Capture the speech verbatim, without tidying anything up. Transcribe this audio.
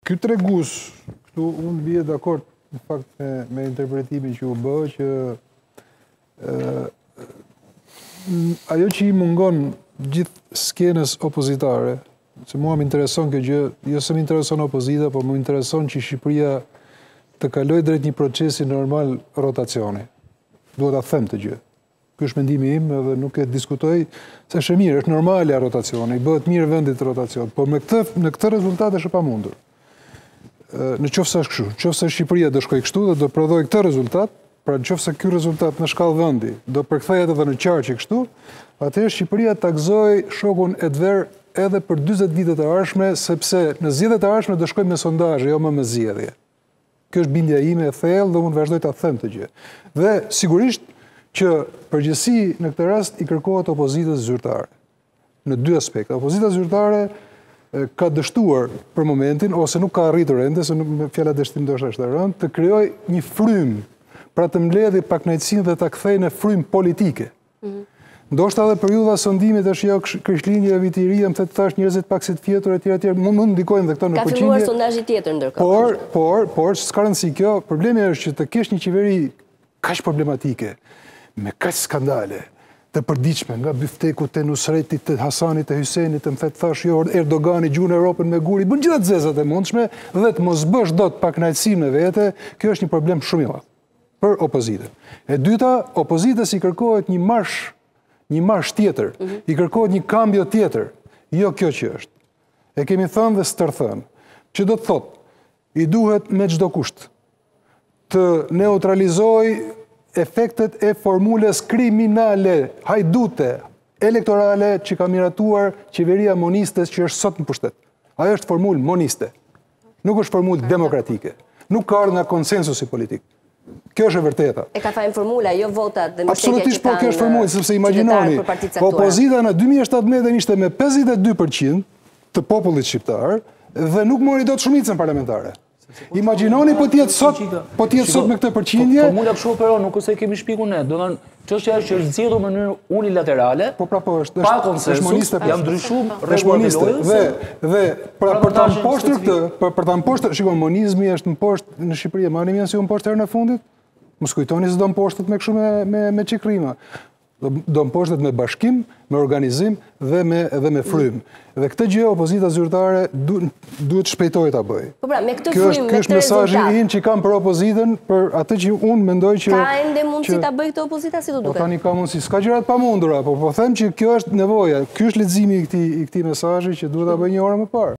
Ky tregus, këtu unë bie dakord në fakt me, me interpretimin që u bë, që uh, ajo që i mungon gjithë skenës opozitare, se mua më intereson kjo gjë, jo se më intereson opozita, por më intereson që Shqipëria të kaloj drejt një procesi normal rotacioni. Duhet ta them të gjë. Ky është mendimi im edhe nuk e diskutoj, se është mirë, është normale rotacioni, i bëhet mirë vendit rotacion, por me këtë, në këtë rezultat është e pamundur. Në qoftë se është kështu, në qoftë se Shqipëria do shkojë kështu dhe do prodhoj këtë rezultat, pra në qoftë se ky rezultat në shkallë vendi do përkthehet edhe në qarqe kështu, atëherë Shqipëria ta gëzoj shokun e dver edhe për dyzet vitet e ardhshme, sepse në zgjedhjet e ardhshme do shkojmë me sondazhe, jo më me zgjedhje. Kjo është bindja ime e thellë dhe unë vazhdoj ta them të gjë. Dhe sigurisht që përgjithësi në këtë rast i kërkohet opozitës zyrtare. Në dy aspekte. Opozita zyrtare ka dështuar për momentin, ose nuk ka arritur ende, se nuk me fjala dështim ndoshta është e rëndë, të krijojë një frym, pra të mbledhë pakënaqësinë dhe ta kthejë në frym politike. Mm-hmm. Ndoshta edhe periudha sondimit është jo krishtlindje e vitit i ri, më thotë thash njerëzit pak se të fjetur etj etj, mund mund ndikojnë dhe këto në përqindje. Ka filluar sondazhi tjetër ndërkohë. Por, por, por s'ka rëndësi kjo, problemi është që të kesh një qeveri kaq problematike, me kaq skandale, të përdiqme, nga Byfteku të Nusretit, të Hasanit, të Hysenit, të më thetë thash jo Erdogani gjunë Europën me guri, bën gjitha të zezat e mundshme, dhe të mos bësh do të pakënaqësi me vete, kjo është një problem shumë i madh për opozitën. E dyta, opozitës i kërkohet një marsh, një marsh tjetër, mm-hmm. i kërkohet një kambjo tjetër, jo kjo që është. E kemi thënë dhe stërthënë, që do të thotë, i duhet me çdo kusht të neutralizoj efektet e formules kriminale, hajdute, elektorale që ka miratuar qeveria monistes që është sot në pushtet. Ajo është formulë moniste. Nuk është formulë demokratike. Nuk ka ardhur nga konsensusi politik. Kjo është e vërteta. E ka thënë formula, jo votat dhe mbështetja që kanë. Absolutisht, po kjo është formulë, sepse imagjinoni, opozita në dy mijë e shtatëmbëdhjetë ishte me pesëdhjetë e dy përqind të popullit shqiptar dhe nuk mori dot shumicën parlamentare. Imagjinoni po t'jetë sot, po t'jetë sot me këtë përqindje. Formula kështu operon, nuk ose kemi shpjeguar ne. Do të thonë, çështja është që është zgjedhur në mënyrë unilaterale. Po pra po është, pa konsensus, janë ndryshuar rregullat e lojës. Dhe dhe pra për ta mposhtër këtë, për për ta mposhtër, shikoj, monizmi është mposhtë në Shqipëri, marrim mend se u mposhtë herën e fundit. Mos kujtoni se do mposhtet me kështu me me me çikrima. Do mposhtet me bashkim, me organizim dhe me edhe me frym. Dhe këtë gjë opozita zyrtare duhet shpejtoj ta bëj. Po pra, me këtë frym, me këtë rezultat. Kjo është mesazhi im që kam për opozitën, për atë që unë mendoj që ka ende mundësi ta bëj këtë opozita si do duket. Po tani ka mundësi, s'ka gjëra të pamundura, po po them që kjo është nevoja. Ky është leximi i këtij i këtij mesazhi që duhet ta bëj një orë më parë.